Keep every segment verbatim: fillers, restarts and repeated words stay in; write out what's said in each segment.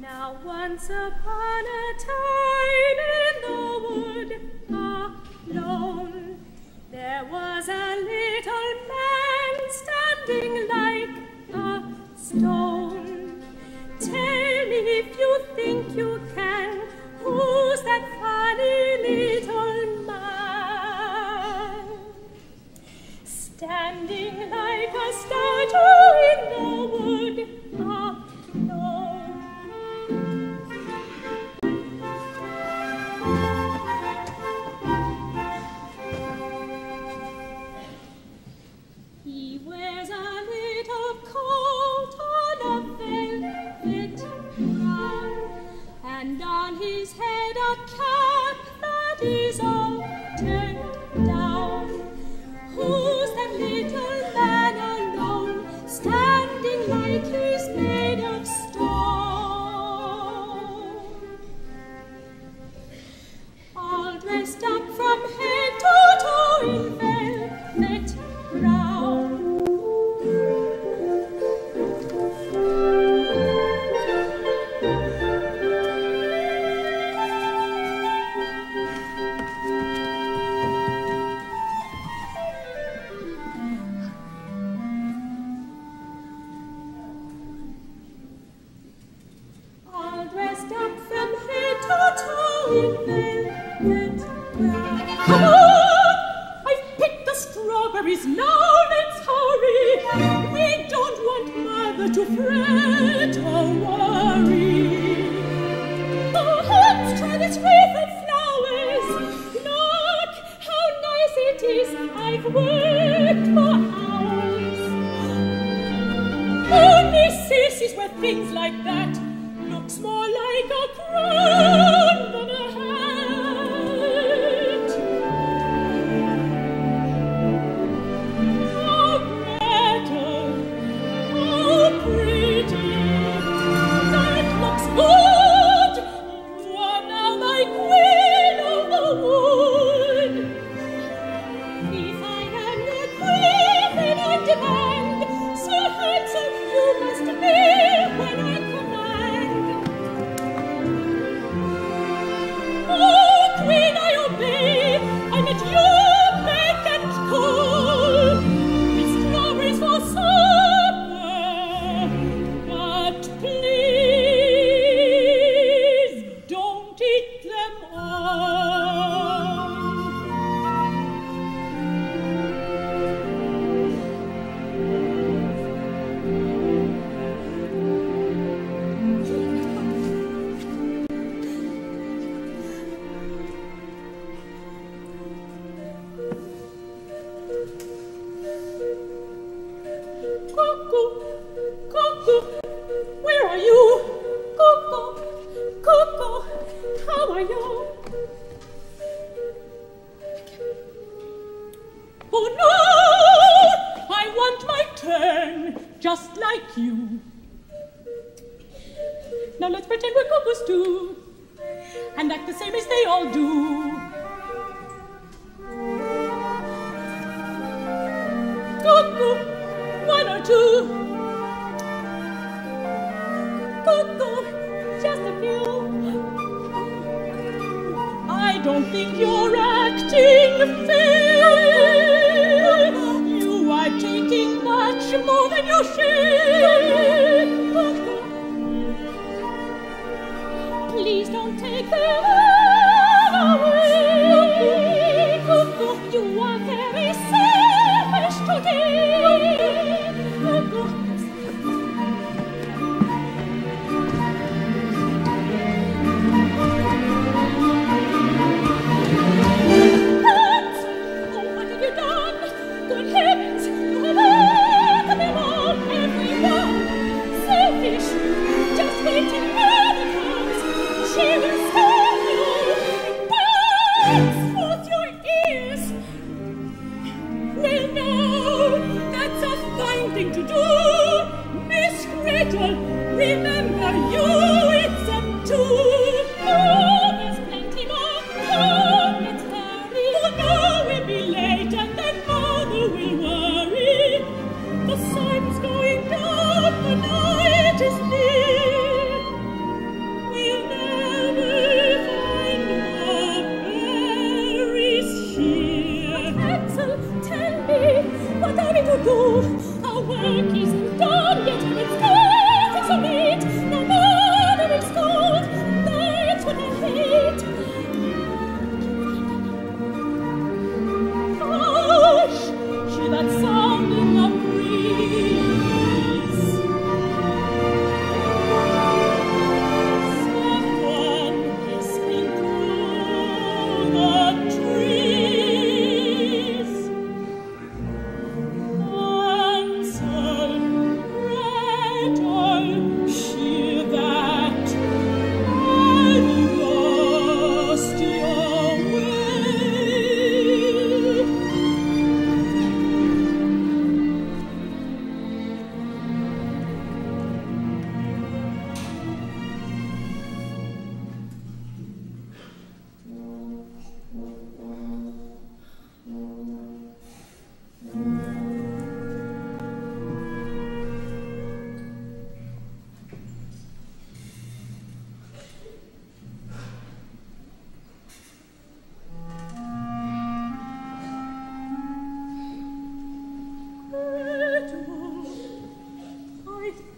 Now once upon a time in the wood, alone, there was a little man standing like a stone. Tell me if you think you can, who's that funny little man? Standing like a statue in the wood, alone. He wears a little coat on a velvet ground, and on his head a cap that is all turned down. Who's that little man alone, standing like he's made of stone? All dressed up from head to toe in velvet brown. All dressed up from head to toe in velvet brown. Come on! I've picked the strawberries, now let's hurry. We don't want mother to fret or worry. Oh, let's try this wreath of flowers. Look how nice it is, I've worked for hours. Only sissies wear things like that. Looks more like a crown than a hat. Oh, Gretel, how pretty. That looks good. You are now my queen of the wood. If I am the queen, then I demand, so handsome you must be when I command. Oh, queen, I obey. I'm at your beck and call. With strawberries for supper, but please don't eat them all. Cuckoo, cuckoo, where are you? Cuckoo, cuckoo, how are you? Oh no, I want my turn, just like you. Now let's pretend we're cuckoos too, and act the same as they all do. Cuckoo, one or two. Cuckoo, just a few. I don't think you're acting fair. You are taking much more than your share. Please don't take them away.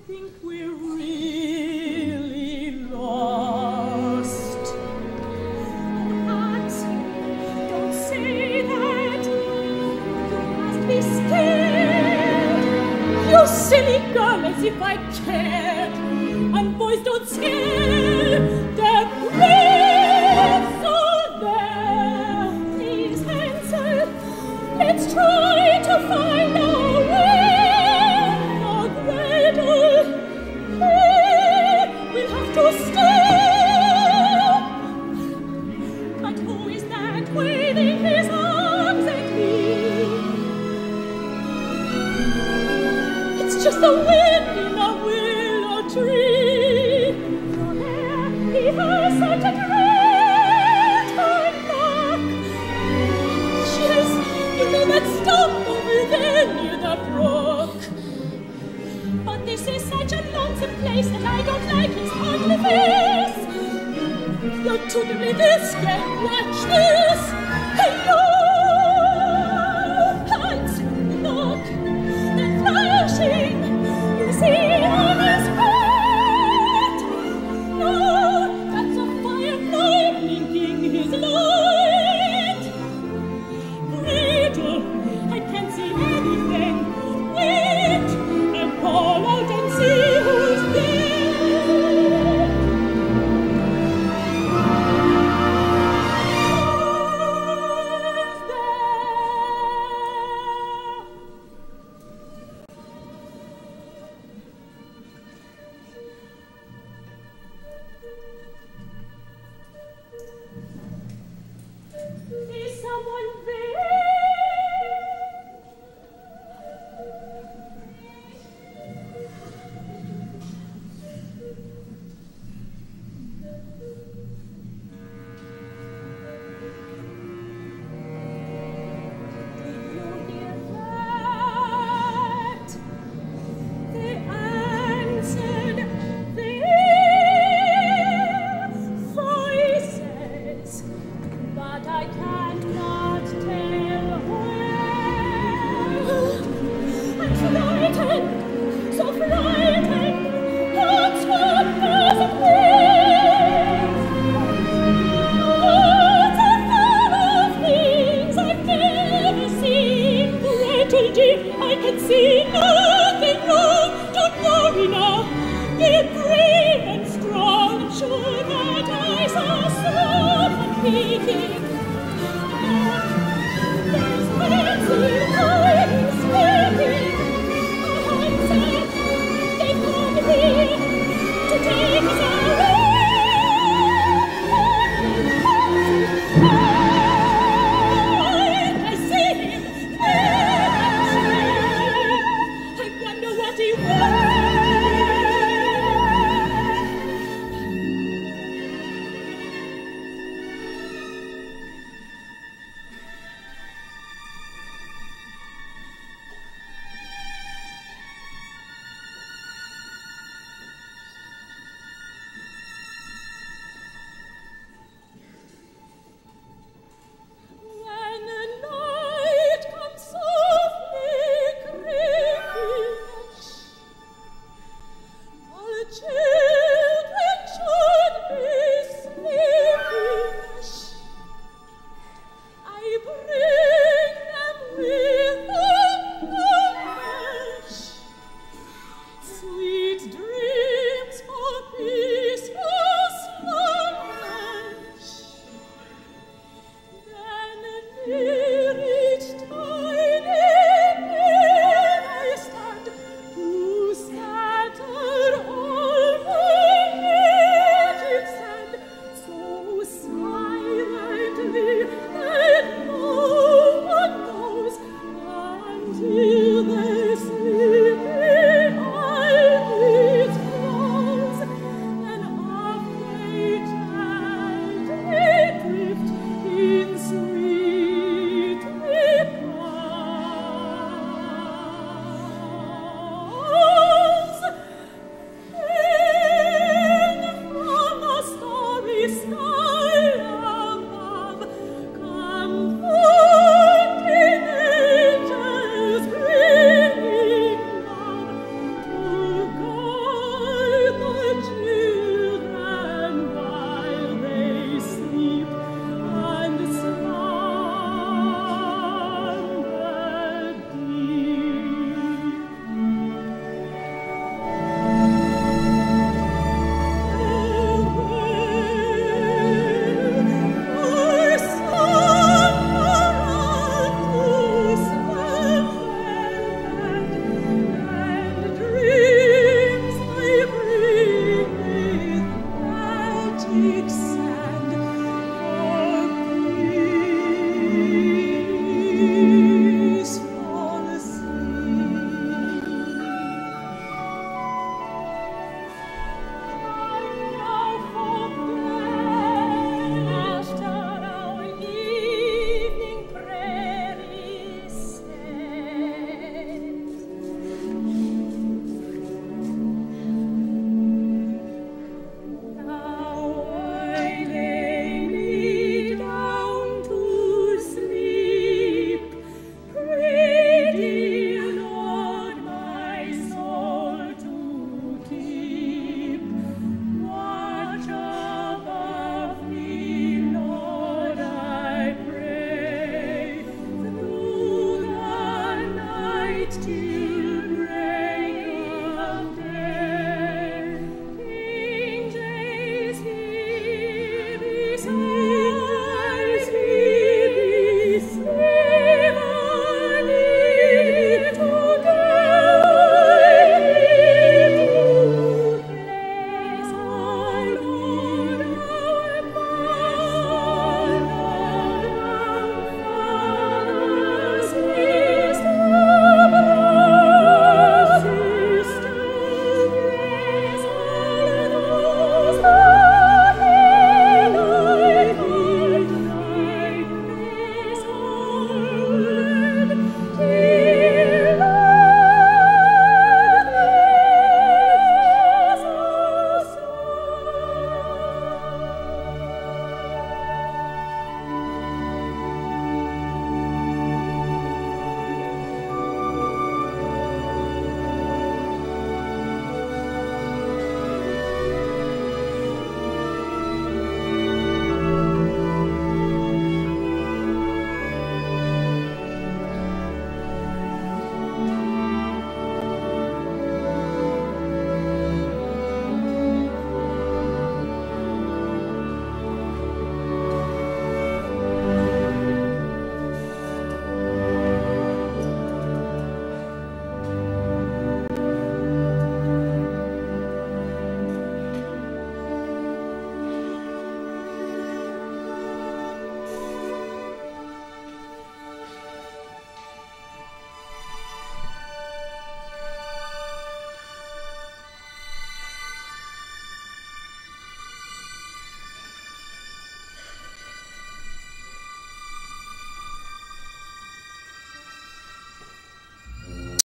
think we're really lost. Hans, don't say that. You must be scared. You silly girl, as if I cared. And boys don't scare. They're brave. So there, please, Hansel, let's try to find our way. For Gretel, hey, we'll have to stay. But who is that waving his arms at me? It's just the wind in a willow tree. Your hair, he has such a great knock. Yes, you know that stump over there near the brook. But this is such a lonesome place that I don't like his ugly face. You're too dimly this game, watch this. Hello! Hans, look, that flashing, you see on his hat. No, that's a firefly blinking his light. Gretel, I can't see anything. Wait, I'll call out and see who's there. Who's there? Is someone there? Did you hear that? They answered their voices, but I cannot tell where. I'm frightened, so frightened. That's what does it mean? It's a fun of things I've never seen. Gretel dear, I can see nothing wrong. Don't worry now. Be brave and strong. Sure that eyes are someone peeking. There's fancy eyes speaking. Hansel, they come here to take us away. I see him. I wonder what he wants. When the night comes softly creeping, I'll change